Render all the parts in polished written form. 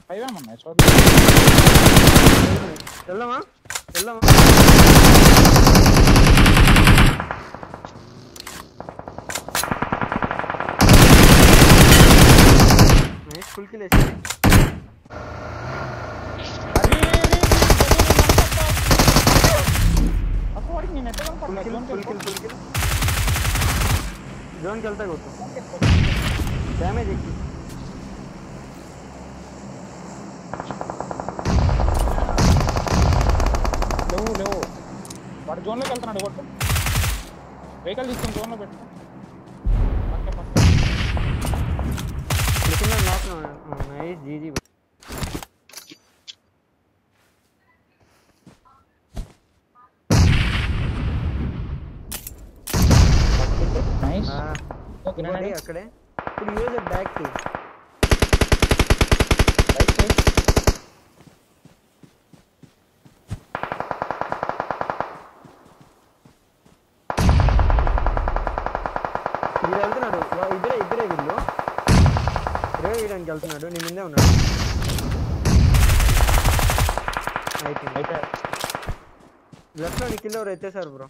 పైవేమన్నాయి చూద్దాం. వెళ్దామా వెళ్దామా ఫుల్ కిల్ వేసి జోన్కి వెళ్తా కొట్టు డ్యామేజ్ ఎక్కి లేవు వాడు జోన్లోకి వెళ్తున్నాడు. కొట్టు వెహికల్ తీసుకొని జోన్లో పెట్టు. నైస్ జీజీ అక్కడే ఇప్పుడు యూజ్ బ్యాక్ వీడు వెళ్తున్నాడు. ఇద్దరే వీళ్ళు రేవ్ వేయడానికి వెళ్తున్నాడు. నీ ముందే ఉన్నాడు. అయిపోయింది. లెఫ్ట్ లో నీ కింద ఎవరు ఎత్తేసారు బ్రో.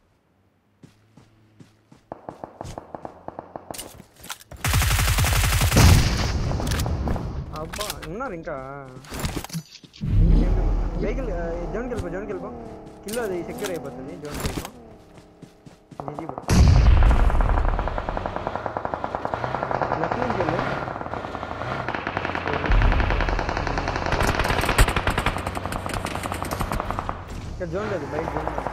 అబ్బా ఉన్నారు ఇంకా. వెహికల్ జోన్కి వెళ్ళిపో కిల్లో అది సెక్యూర్ అయిపోతుంది. జోన్కి వెళ్ళిపో జీజీ బ్రో. లెఫ్ట్ నుంచి వెళ్ళు. ఇక్కడ జోన్ లేదు బయట జోన్ లేదు.